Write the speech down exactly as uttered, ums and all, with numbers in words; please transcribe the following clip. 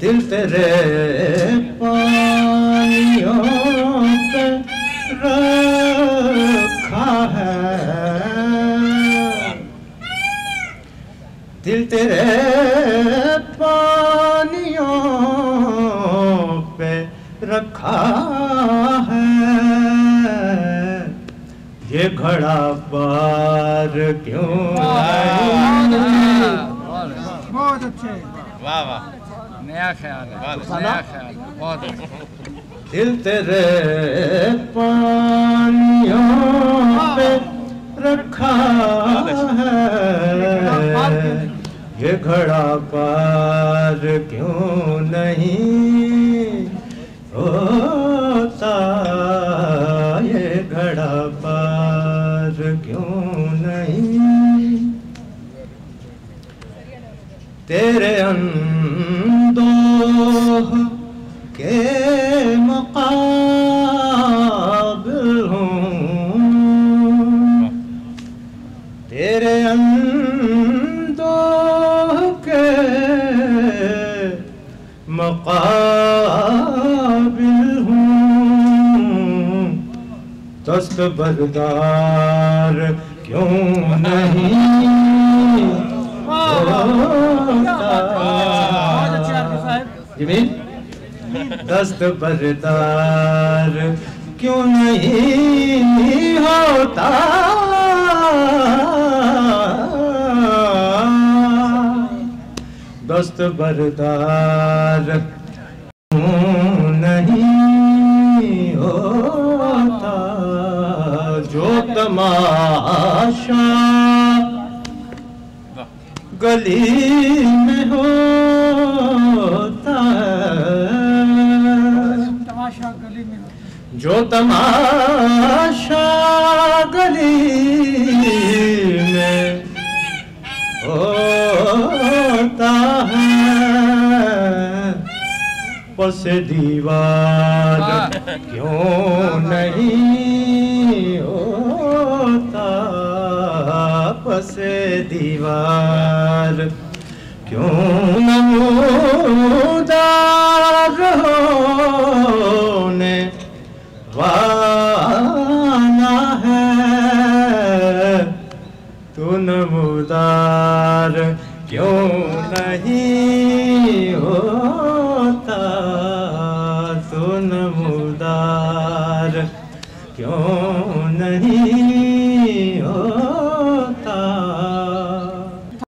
दिल तेरे पानियों पे रखा है, दिल तेरे पानियों पे रखा है, ये घड़ा पार क्यों नहीं। बहुत अच्छे, वाह वाह, नया ख्याल है, नया ख्याल है, बहुत अच्छा। दिल तेरे पानियों पे रखा है, ये घड़ा पार क्यों नहीं होता, ये घड़ा पार क्यों नहीं। तेरे अंदोह के मुकाबिल हूँ, तेरे अंदोह के मुकाबिल हूँ, दस्तबरदार क्यों नहीं जमीन, दस्तबरदार क्यों नहीं होता, दस्तबरदार क्यों नहीं होता, जो तमाशा गली में होता है, तमाशा गली में, जो तमाशा गली में होता है, पस दीवार क्यों नहीं होता, पस दीवार क्यों नमूदार होने वाला है, तू नमूदार क्यों नहीं होता, तू नमूदार क्यों